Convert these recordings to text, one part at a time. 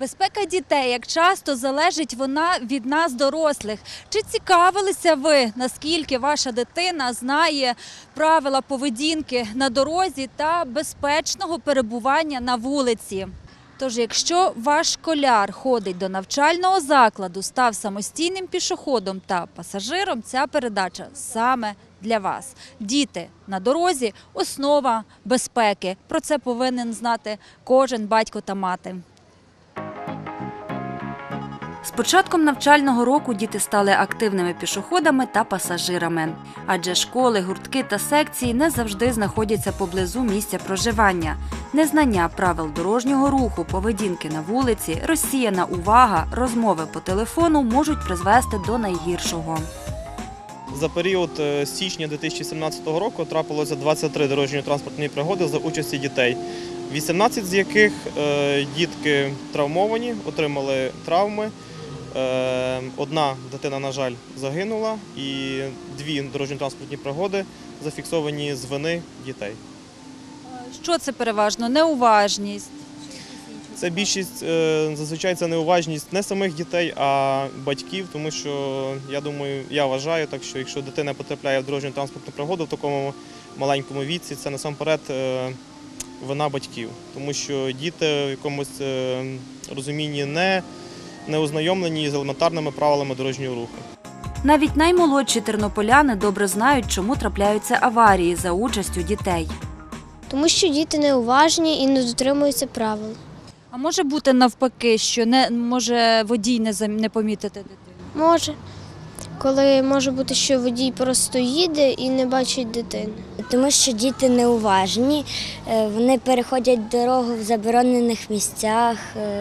Безпека дітей, як часто залежить вона від нас, дорослих. Чи цікавилися ви, наскільки ваша дитина знає правила поведінки на дорозі та безпечного перебування на вулиці? Тож, якщо ваш школяр ходить до навчального закладу, став самостійним пішоходом та пасажиром, ця передача саме для вас. Діти на дорозі – основа безпеки. Про це повинен знати кожен батько та мати. З початком навчального року діти стали активними пішоходами та пасажирами. Адже школи, гуртки та секції не завжди знаходяться поблизу місця проживання. Незнання правил дорожнього руху, поведінки на вулиці, розсіяна увага, розмови по телефону можуть призвести до найгіршого. За період з січня 2017 року трапилося 23 дорожньо-транспортні пригоди за участі дітей, 18 з яких дітки травмовані, отримали травми. Одна дитина, на жаль, загинула, і дві дорожньо-транспортні пригоди зафіксовані з вини дітей. Що це переважно? Неуважність? Це більшість, зазвичай це неуважність не самих дітей, а батьків, тому що, я вважаю, так що якщо дитина потрапляє в дорожньо-транспортну пригоду в такому маленькому віці, це насамперед вина батьків, тому що діти в якомусь розумінні не ознайомлені з елементарними правилами дорожнього руху. Навіть наймолодші тернополяни добре знають, чому трапляються аварії за участю дітей. Тому що діти неуважні і не дотримуються правил. А може бути навпаки, що може водій не помітити дитину? Може. Коли може бути, що водій просто їде і не бачить дитини. Тому що діти неуважні, вони переходять дорогу в заборонених місцях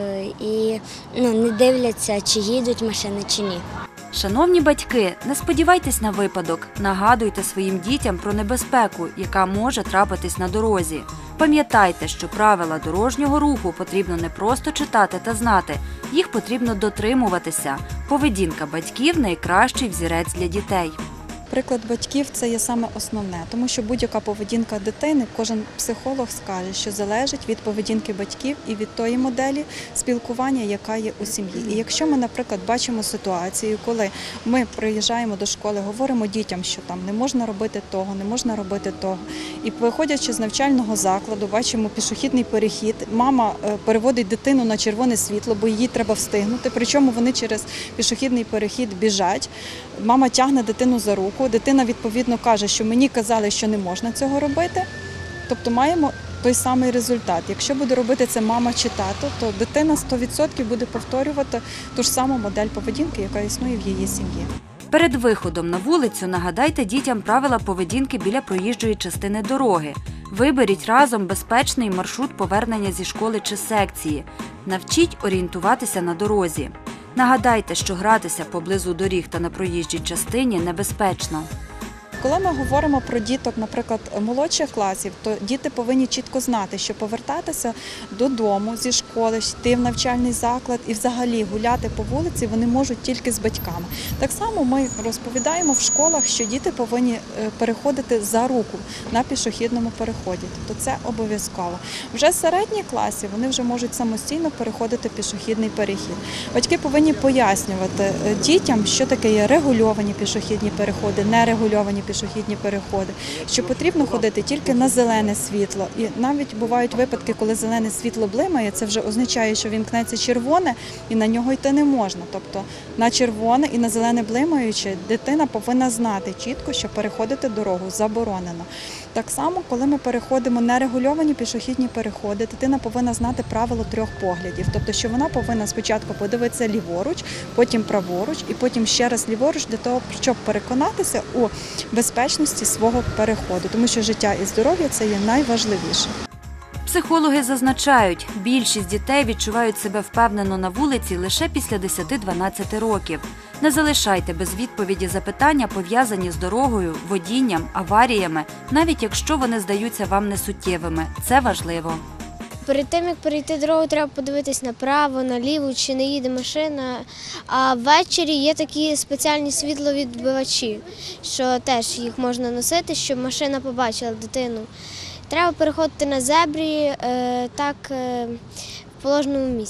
і не дивляться, чи їдуть машини, чи ні. Шановні батьки, не сподівайтесь на випадок. Нагадуйте своїм дітям про небезпеку, яка може трапитись на дорозі. Пам'ятайте, що правила дорожнього руху потрібно не просто читати та знати, їх потрібно дотримуватися. Поведінка батьків – найкращий взірець для дітей. Приклад батьків – це є саме основне, тому що будь-яка поведінка дитини, кожен психолог скаже, що залежить від поведінки батьків і від тої моделі спілкування, яка є у сім'ї. І якщо ми, наприклад, бачимо ситуацію, коли ми приїжджаємо до школи, говоримо дітям, що там не можна робити того, не можна робити того, і виходячи з навчального закладу, бачимо пішохідний перехід, мама переводить дитину на червоне світло, бо їй треба встигнути, причому вони через пішохідний перехід біжать, мама тягне дитину за руку, дитина відповідно каже, що мені казали, що не можна цього робити, тобто маємо той самий результат. Якщо буде робити це мама чи тато, то дитина 100% буде повторювати ту ж саму модель поведінки, яка існує в її сім'ї. Перед виходом на вулицю нагадайте дітям правила поведінки біля проїжджої частини дороги. Виберіть разом безпечний маршрут повернення зі школи чи секції. Навчіть орієнтуватися на дорозі. Нагадайте, що гратися поблизу доріг та на проїжджій частині небезпечно. Коли ми говоримо про діток, наприклад, молодших класів, то діти повинні чітко знати, що повертатися додому зі школи, йти в навчальний заклад і взагалі гуляти по вулиці вони можуть тільки з батьками. Так само ми розповідаємо в школах, що діти повинні переходити за руку на пішохідному переході. Тобто це обов'язково. Вже з середніх класів вони вже можуть самостійно переходити пішохідний перехід. Батьки повинні пояснювати дітям, що таке є регульовані пішохідні переходи, нерегульовані пішохідні переходи, що потрібно ходити тільки на зелене світло. І навіть бувають випадки, коли зелене світло блимає, це вже означає, що вімкнеться червоне і на нього йти не можна. Тобто на червоне і на зелене блимаюче дитина повинна знати чітко, що переходити дорогу заборонено. Так само, коли ми переходимо нерегульовані пішохідні переходи, дитина повинна знати правило 3 поглядів. Тобто, що вона повинна спочатку подивитися ліворуч, потім праворуч і потім ще раз ліворуч для того, щоб переконатися у безпечності свого переходу. Тому що життя і здоров'я – це є найважливіше. Психологи зазначають, більшість дітей відчувають себе впевнено на вулиці лише після 10-12 років. Не залишайте без відповіді запитання, пов'язані з дорогою, водінням, аваріями, навіть якщо вони здаються вам несуттєвими. Це важливо. Перед тим, як перейти дорогу, треба подивитись направо, наліво, чи не їде машина. А ввечері є такі спеціальні світловідбивачі, що теж їх можна носити, щоб машина побачила дитину. Треба переходити на зебрі в положеному місці.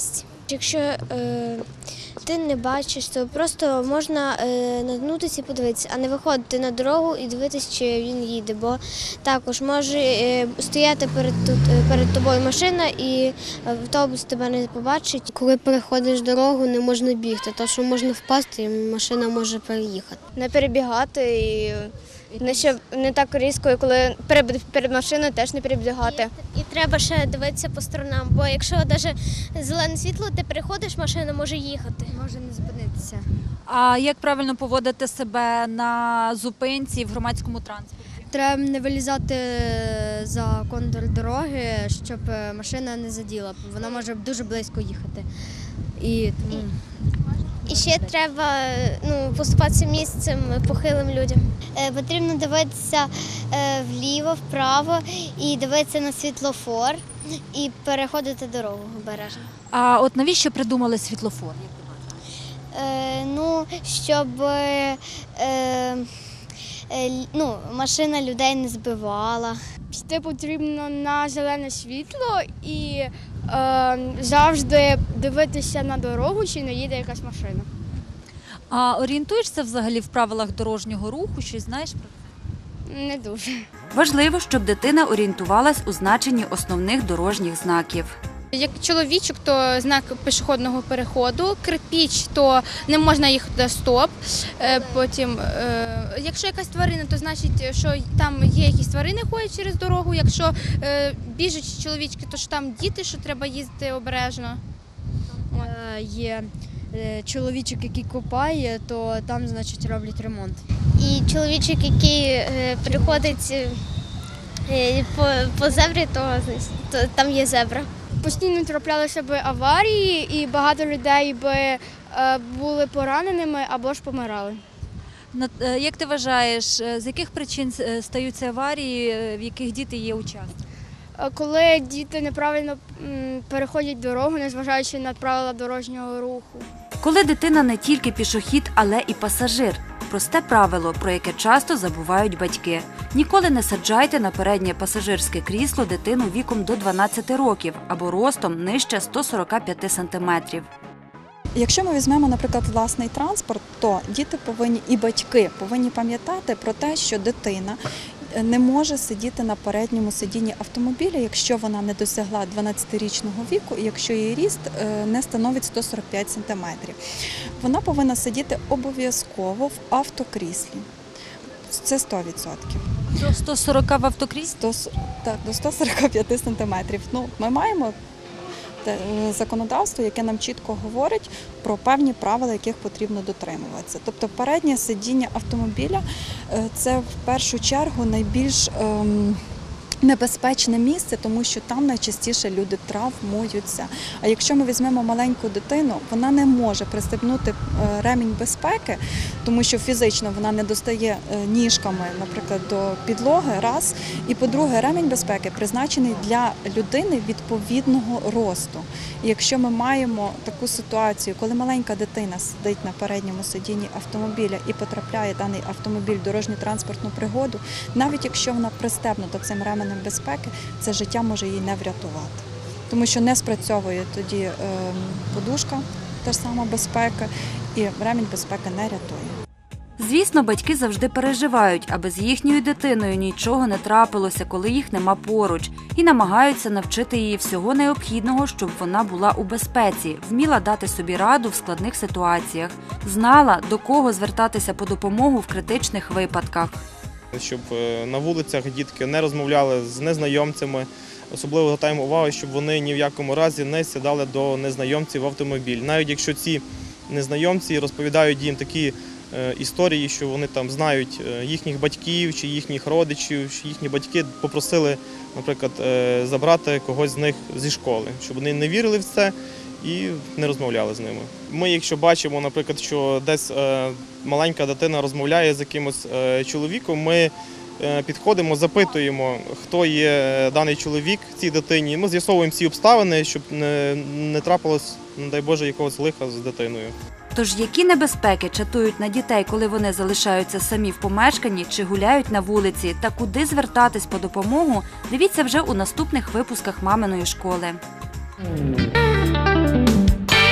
Якщо ти не бачиш, то просто можна наткнутися і подивитися, а не виходити на дорогу і дивитися, чи він їде. Бо також може стояти перед тобою машина і автобус тебе не побачить. Коли переходиш дорогу, не можна бігти, тому що можна впасти і машина може переїхати. Не перебігати і не так різко, коли перед машиною теж не перебігати. І треба ще дивитися по сторонам, бо якщо навіть зелене світло, ти переходиш, машина може їхати. Може не зупинитися. А як правильно поводити себе на зупинці в громадському транспорті? Треба не вилізати за контур дороги, щоб машина не заділа. Вона може дуже близько їхати. І ще треба поступатися місцем похилим людям. Потрібно дивитися вліво, вправо і дивитися на світлофор і переходити дорогу обережно. А от навіщо придумали світлофор? Щоб машина людей не збивала. Йти потрібно на зелене світло і завжди дивитися на дорогу, чи не їде якась машина. А орієнтуєшся взагалі в правилах дорожнього руху? Щось знаєш про це? Не дуже. Важливо, щоб дитина орієнтувалась у значенні основних дорожніх знаків. Як чоловічок, то знак пішохідного переходу, кирпіч, то не можна їхати стоп. Потім, якщо якась тварина, то значить, що там є якісь тварини, ходять через дорогу. Якщо біжуть чоловічки, то що там діти, що треба їздити обережно. Є чоловічок, який копає, то там, значить, роблять ремонт. І чоловічок, який приходить по зебрі, то там є зебра. Постійно траплялися б аварії, і багато людей би були пораненими або ж помирали. Як ти вважаєш, з яких причин стаються аварії, в яких діти є учасниками? Коли діти неправильно переходять дорогу, незважаючи на правила дорожнього руху. Коли дитина не тільки пішохід, але і пасажир. Просте правило, про яке часто забувають батьки. Ніколи не саджайте на переднє пасажирське крісло дитину віком до 12 років або ростом нижче 145 сантиметрів. Якщо ми візьмемо, наприклад, власний транспорт, то діти повинні і батьки повинні пам'ятати про те, що дитина не може сидіти на передньому сидінні автомобіля, якщо вона не досягла 12-річного віку і якщо її ріст не становить 145 сантиметрів. Вона повинна сидіти обов'язково в автокріслі. Це 100%. До 140 в автокріслі? Так, до 145 сантиметрів. Ми маємо законодавство, яке нам чітко говорить про певні правила, яких потрібно дотримуватися. Тобто переднє сидіння автомобіля – це в першу чергу найбільш небезпечне місце, тому що там найчастіше люди травмуються. А якщо ми візьмемо маленьку дитину, вона не може пристебнути ремінь безпеки, тому що фізично вона не достає ніжками, наприклад, до підлоги, раз. І, по-друге, ремінь безпеки призначений для людини відповідного росту. І якщо ми маємо таку ситуацію, коли маленька дитина сидить на передньому сидінні автомобіля і потрапляє даний автомобіль в дорожньо-транспортну пригоду, навіть якщо вона пристебнута цим ременем безпеки, це життя може її не врятувати. Тому що не спрацьовує тоді подушка, та ж сама безпека, і ремінь безпеки не рятує. Звісно, батьки завжди переживають, аби з їхньою дитиною нічого не трапилося, коли їх нема поруч, і намагаються навчити її всього необхідного, щоб вона була у безпеці, вміла дати собі раду в складних ситуаціях, знала, до кого звертатися по допомогу в критичних випадках. Щоб на вулицях дітки не розмовляли з незнайомцями, особливо звертаємо увагу, щоб вони ні в якому разі не сідали до незнайомців в автомобіль. Навіть якщо ці незнайомці розповідають їм такі історії, що вони там знають їхніх батьків чи їхніх родичів, що їхні батьки попросили, наприклад, забрати когось з них зі школи, щоб вони не вірили в це і не розмовляли з ними. Ми, якщо бачимо, наприклад, що десь маленька дитина розмовляє з якимось чоловіком, ми підходимо, запитуємо, хто є даний чоловік цій дитині. Ми з'ясовуємо всі обставини, щоб не трапилось, не дай Боже, якогось лиха з дитиною. Тож які небезпеки чатують на дітей, коли вони залишаються самі в помешканні чи гуляють на вулиці, та куди звертатись по допомогу, дивіться вже у наступних випусках «Маминої школи».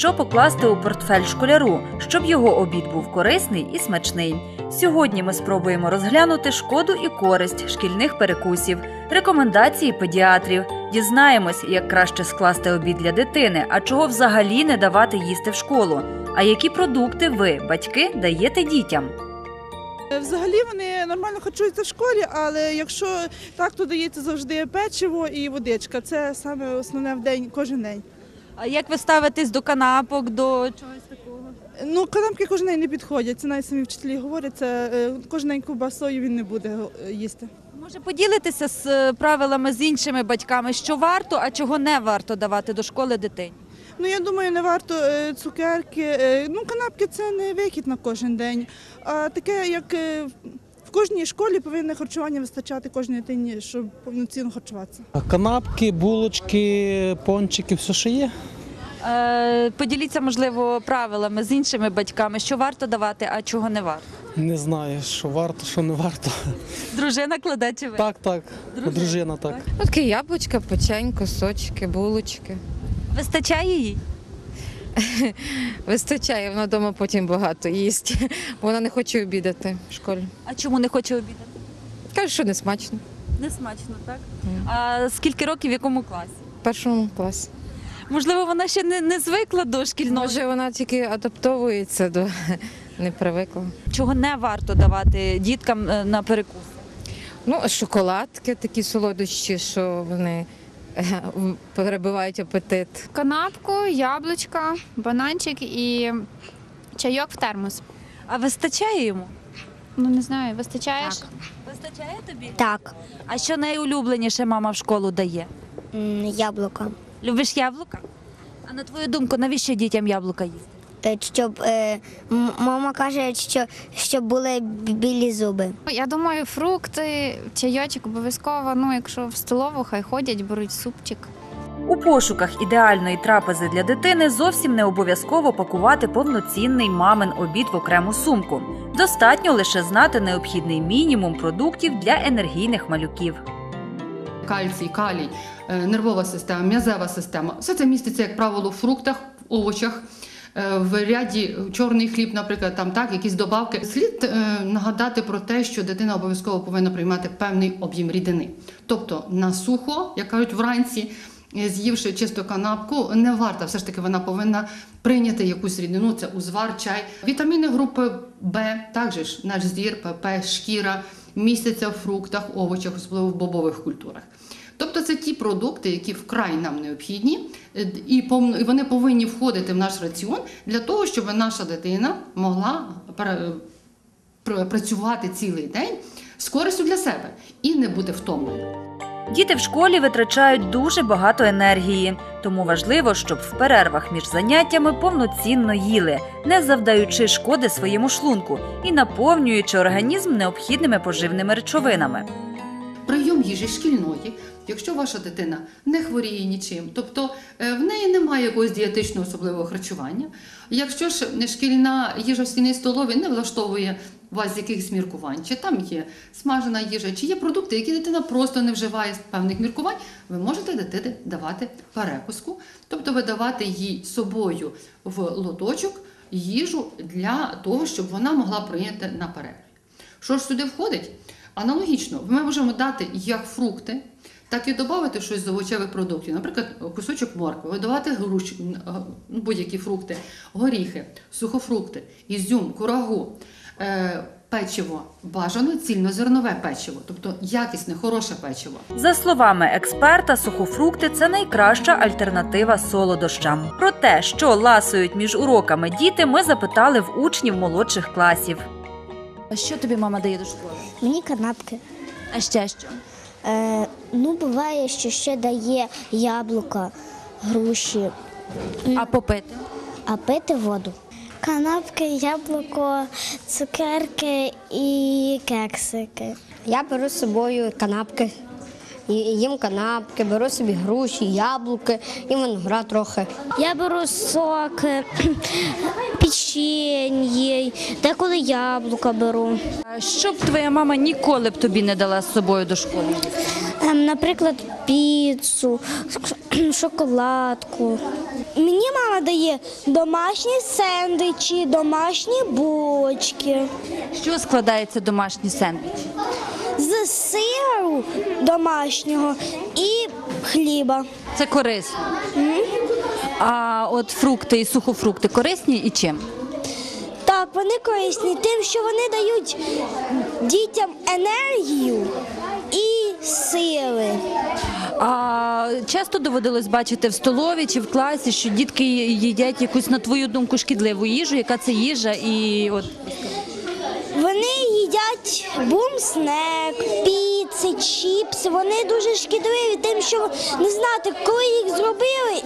що покласти у портфель школяру, щоб його обід був корисний і смачний. Сьогодні ми спробуємо розглянути шкоду і користь шкільних перекусів, рекомендації педіатрів, дізнаємось, як краще скласти обід для дитини, а чого взагалі не давати їсти в школу, а які продукти ви, батьки, даєте дітям. Взагалі вони нормально харчуються в школі, але якщо так, то дається завжди печиво і водичка. Це саме основне в день, кожен день. А як ви ставитесь до канапок, до чогось такого? Ну, канапки кожен день не підходять. Це навіть самі вчителі говорять, це кожен день ковбасою він не буде їсти. Може поділитися з правилами з іншими батьками, що варто, а чого не варто давати до школи дитині? Ну, я думаю, не варто цукерки. Ну, канапки – це не вихід на кожен день. А таке, як в кожній школі повинне харчування вистачати кожній дитині, щоб повноцінно харчуватися. Канапки, булочки, пончики, все, що є. Поділіться, можливо, правилами з іншими батьками, що варто давати, а чого не варто. Не знаю, що варто, що не варто. Дружина кладе чи ви? Так, дружина, так. Таке яблучка, печенько, сочки, булочки. Вистачає їй? Вистачає, вона вдома потім багато їсть. Вона не хоче обідати в школі. А чому не хоче обідати? Каже, що не смачно. Не смачно, так? А скільки років, в якому класі? В першому класі. Можливо, вона ще не звикла до шкільного. Може, вона тільки адаптовується до не привикла. Чого не варто давати діткам на перекус? Ну, шоколадки такі солодощі, що вони перебивають апетит. Канапку, яблучка, бананчик і чайок в термос. А вистачає йому? Ну, не знаю, вистачає? Так. Вистачає тобі? Так, А що найулюбленіше мама в школу дає? яблука. Любиш яблука? А на твою думку, навіщо дітям яблука їсти? Щоб мама каже, щоб були білі зуби. Я думаю, фрукти, чайочок обов'язково, ну, якщо в столову, хай ходять, беруть супчик. У пошуках ідеальної трапези для дитини зовсім не обов'язково пакувати повноцінний мамин обід в окрему сумку. Достатньо лише знати необхідний мінімум продуктів для енергійних малюків. Кальцій, калій, нервова система, м'язева система. Все це міститься, як правило, в фруктах, овочах, в ряді чорний хліб, наприклад, там так, якісь добавки. Слід нагадати про те, що дитина обов'язково повинна приймати певний об'єм рідини. Тобто на сухо, як кажуть, вранці, з'ївши чисто канапку, не варто, все ж таки вона повинна прийняти якусь рідину, це узвар, чай. Вітаміни групи Б, також наш зір, ПП, шкіра, містяться в фруктах, овочах, особливо в бобових культурах. Тобто це ті продукти, які вкрай нам необхідні, і вони повинні входити в наш раціон для того, щоб наша дитина могла працювати цілий день з користю для себе і не бути втомленою. Діти в школі витрачають дуже багато енергії, тому важливо, щоб в перервах між заняттями повноцінно їли, не завдаючи шкоди своєму шлунку і наповнюючи організм необхідними поживними речовинами. Прийом їжі шкільної, якщо ваша дитина не хворіє нічим, тобто в неї немає якогось дієтичного особливого харчування, якщо ж шкільна їжа в шкільній столовій не влаштовує вас з якихось міркувань, чи там є смажена їжа, чи є продукти, які дитина просто не вживає з певних міркувань, ви можете дитині давати перекуску, тобто видавати їй собою в лоточок їжу для того, щоб вона могла прийняти на перерві. Що ж сюди входить? Аналогічно, ми можемо дати як фрукти, так і додати щось з овочевих продуктів. Наприклад, кусочок моркви, видавати груш, будь-які фрукти, горіхи, сухофрукти, ізюм, курагу, печиво, бажано цільнозернове печиво, тобто якісне, хороше печиво. За словами експерта, сухофрукти – це найкраща альтернатива солодощам. Про те, що ласують між уроками діти, ми запитали в учнів молодших класів. А що тобі мама дає до школи? Мені канапки. А ще що? Ну, буває, що ще дає яблука, груші, А попити? а пити воду. Канапки, яблуко, цукерки і кексики. Я беру з собою канапки. Їм канапки, беру собі груші, яблуки і виноград трохи. Я беру сок, печенье, деколи яблука беру. А що б твоя мама ніколи б тобі не дала з собою до школи? Наприклад, піцу, шоколадку. Мені мама дає домашні сендвічі, домашні булочки. Що складається домашній сендвіч? З сиру домашнього і хліба. Це корисно. А от фрукти і сухофрукти корисні і чим? Так, вони корисні тим, що вони дають дітям енергію і сили. А часто доводилось бачити в столові чи в класі, що дітки їдять якусь, на твою думку, шкідливу їжу? Яка це їжа? І от Вони їдять бумснек, піци, чіпси. Вони дуже шкідливі тим, що не знати, коли їх зробили.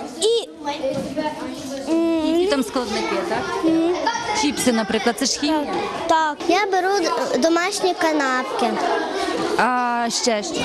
які там складники, так? Чіпси, наприклад, це ж хімія? Так. Я беру домашні канапки. А ще що?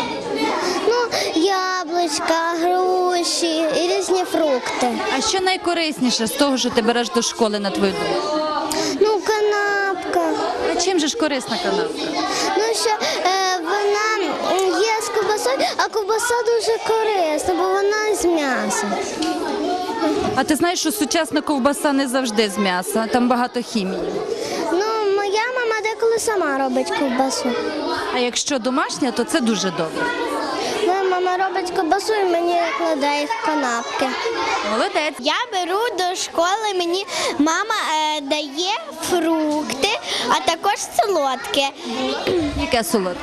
Яблучка, груші і різні фрукти. А що найкорисніше з того, що ти береш до школи, на твою думку? Канапка. А чим же ж корисна канапка? Що вона є з ковбасою, а ковбаса дуже корисна, бо вона з м'яса. А ти знаєш, що сучасна ковбаса не завжди з м'яса, там багато хімії. Моя мама деколи сама робить ковбасу. А якщо домашня, то це дуже добре. Моя мама робить ковбасу і мені кладає в канапки. Молодець. Я беру до школи, мені мама дає фрукти, а також солодке. Яке солодке?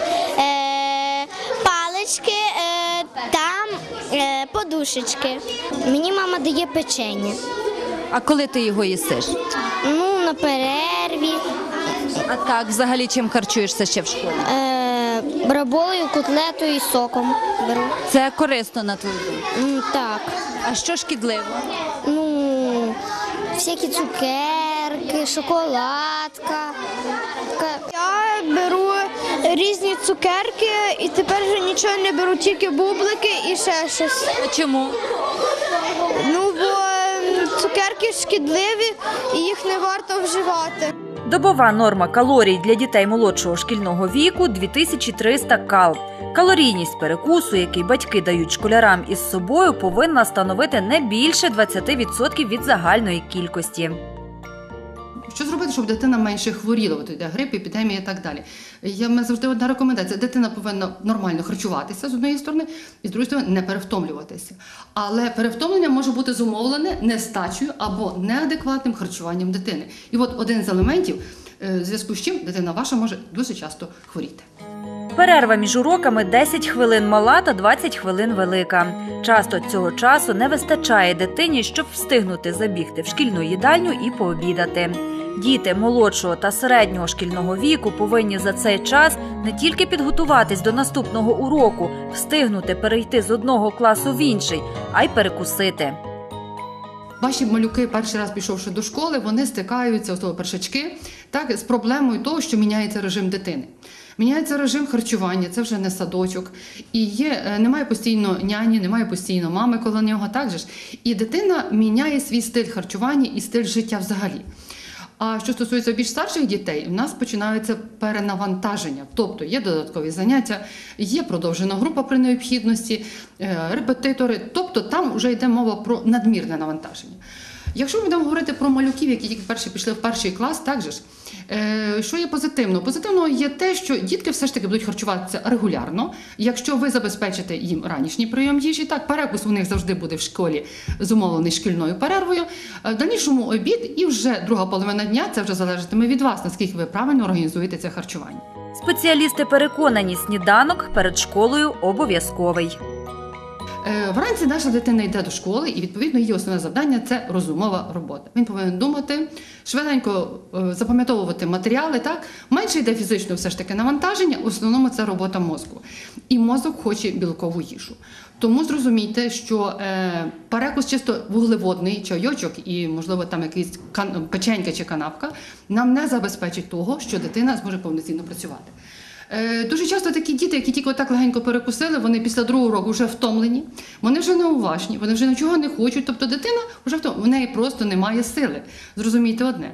Палички та подушечки. Мені мама дає печення. А коли ти його їсиш? На перерві. А так, взагалі, чим харчуєшся ще в школі? Брабою, котлетою і соком беру. Це корисно, на твою думку? Так. А що шкідливо? Всякі цукерки, шоколадка. Я беру різні цукерки і тепер вже нічого не беру, тільки бублики і ще щось. А чому? Бо цукерки шкідливі і їх не варто вживати. Добова норма калорій для дітей молодшого шкільного віку – 2300 кал. Калорійність перекусу, який батьки дають школярам із собою, повинна становити не більше 20% від загальної кількості. Що зробити, щоб дитина менше хворіла? От йде грип, епідемія і так далі. У мене завжди одна рекомендація. Дитина повинна нормально харчуватися, з однієї сторони, і з другої сторони не перевтомлюватися. Але перевтомлення може бути зумовлене нестачею або неадекватним харчуванням дитини. І от один з елементів, в зв'язку з чим дитина ваша може дуже часто хворіти. Перерва між уроками 10 хвилин мала та 20 хвилин велика. Часто цього часу не вистачає дитині, щоб встигнути забігти в шкільну їдальню і пообідати. Діти молодшого та середнього шкільного віку повинні за цей час не тільки підготуватись до наступного уроку, встигнути перейти з одного класу в інший, а й перекусити. Ваші малюки, перший раз пішовши до школи, вони стикаються, особливо першачки, з проблемою того, що міняється режим дитини. Міняється режим харчування, це вже не садочок. І немає постійно няні, немає постійно мами коло нього, так же ж. І дитина міняє свій стиль харчування і стиль життя взагалі. А що стосується більш старших дітей, у нас починаються перенавантаження. Тобто є додаткові заняття, є продовжена група при необхідності, репетитори. Тобто там вже йде мова про надмірне навантаження. Якщо ми будемо говорити про малюків, які тільки перші пішли в перший клас, так же ж, що є позитивно? Позитивно є те, що дітки все ж таки будуть харчуватися регулярно. Якщо ви забезпечите їм ранішній прийом їжі, так, перекус у них завжди буде в школі зумовлений шкільною перервою, в дальнішому обід і вже друга половина дня, це вже залежатиме від вас, наскільки ви правильно організуєте це харчування. Спеціалісти переконані, сніданок перед школою обов'язковий. Вранці наша дитина йде до школи, і, відповідно, її основне завдання – це розумова робота. Він повинен думати, швиденько запам'ятовувати матеріали, так? Менше йде фізично все ж таки навантаження, в основному це робота мозку. І мозок хоче білкову їжу. Тому зрозумійте, що перекус чисто вуглеводний, чайочок і, можливо, там якийсь печенька чи канапка нам не забезпечить того, що дитина зможе повноцінно працювати. Дуже часто такі діти, які тільки отак легенько перекусили, вони після другого року вже втомлені, вони вже неуважні, вони вже нічого не хочуть, тобто дитина вже в неї просто немає сили. Зрозумійте одне.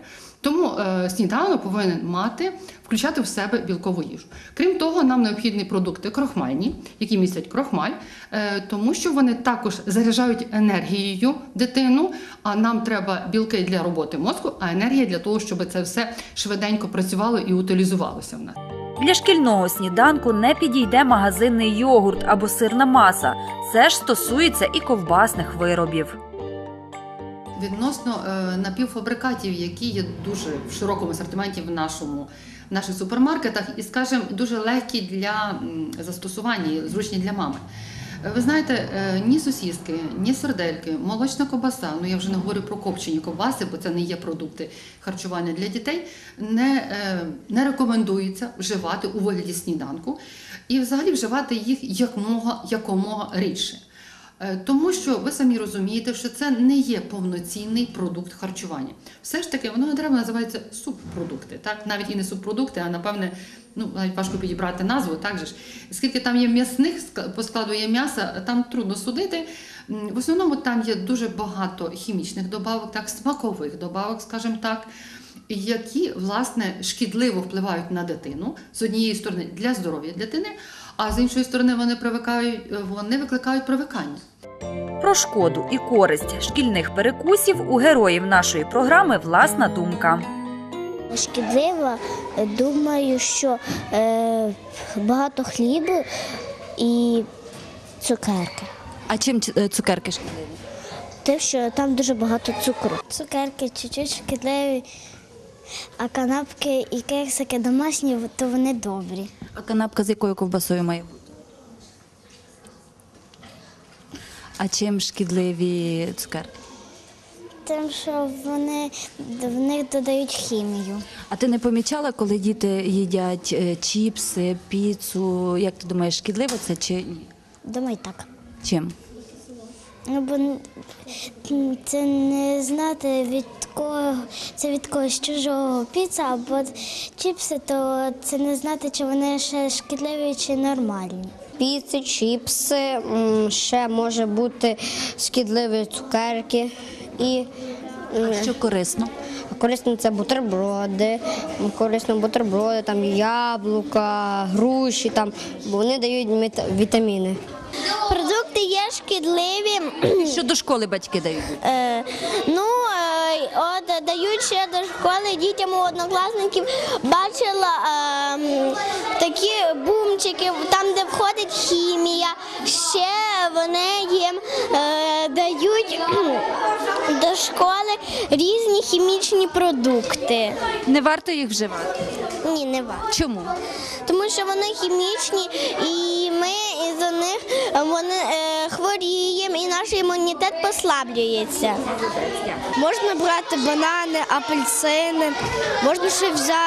Тому сніданок повинен включати в себе білкову їжу. Крім того, нам необхідні продукти крохмальні, які містять крохмаль, тому що вони також заряджають енергією дитину, а нам треба білки для роботи мозку, а енергія для того, щоб це все швиденько працювало і утилізувалося в нас. Для шкільного сніданку не підійде магазинний йогурт або сирна маса. Це ж стосується і ковбасних виробів. Відносно напівфабрикатів, які є дуже в широкому асортименті в наших супермаркетах і, скажімо, дуже легкі для застосування, зручні для мами. Ви знаєте, ні сосиски, ні сардельки, молочна ковбаса, я вже не говорю про копчені ковбаси, бо це не є продукти харчування для дітей, не рекомендується вживати у вигляді сніданку і взагалі вживати їх якомога рідше. Тому що ви самі розумієте, що це не є повноцінний продукт харчування. Все ж таки, воно треба називається субпродукти. Так? Навіть і не субпродукти, а напевне, навіть важко підібрати назву. Так же ж. Скільки там є м'ясних, по складу є м'яса, там трудно судити. В основному там є дуже багато хімічних добавок, так, смакових добавок, скажімо так, які, власне, шкідливо впливають на дитину, з однієї сторони, для здоров'я дитини, а з іншої сторони вони викликають привикання. Про шкоду і користь шкільних перекусів у героїв нашої програми власна думка. Шкідливо, думаю, що багато хлібу і цукерки. А чим цукерки шкідливі? Те, що там дуже багато цукру. Цукерки чуть-чуть шкідливі, а канапки і кексики домашні, то вони добрі. А канапка з якою ковбасою має бути? А чим шкідливі цукерки? Тим, що в них додають хімію. А ти не помічала, коли діти їдять чіпси, піцу? Як ти думаєш, шкідливо це чи ні? Думаю, так. Чим? Бо це не знати від когось чужого піца або чіпси, то це не знати, чи вони ще шкідливі, чи нормальні. Піци, чіпси, ще може бути шкідливі цукерки. А що корисно? Корисно це бутерброди, там яблука, груші, бо вони дають вітаміни. Продукти є шкідливі. Що до школи батьки дають? Дають ще до школи дітям у однокласників. Бачила такі бумчики, там, де входить хімія. Ще вони їм дають до школи різні хімічні продукти. Не варто їх вживати? Ні, не варто. Чому? Тому що вони хімічні, і ми із-за них хворіємо, і наш імунітет послаблюється. Можна брати банани, апельсини, можна ще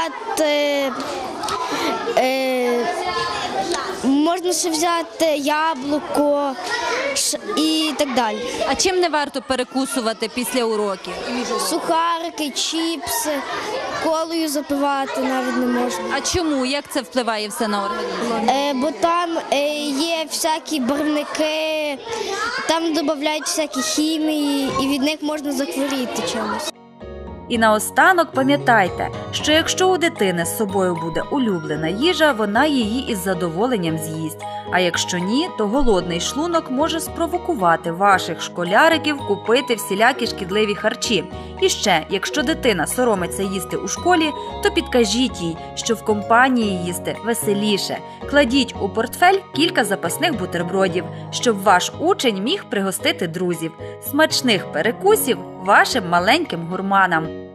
взяти яблуко і так далі. А чим не варто перекусувати після уроків? Сухарики, чіпси, колою запивати навіть не можна. А чому? Як це впливає все на організм? Бо там є всякі барвники, там додають всякі хімії, і від них можна захворіти чимось. І наостанок пам'ятайте, що якщо у дитини з собою буде улюблена їжа, вона її із задоволенням з'їсть. А якщо ні, то голодний шлунок може спровокувати ваших школяриків купити всілякі шкідливі харчі. І ще, якщо дитина соромиться їсти у школі, то підкажіть їй, що в компанії їсти веселіше. Кладіть у портфель кілька запасних бутербродів, щоб ваш учень міг пригостити друзів. Смачних перекусів вашим маленьким гурманам!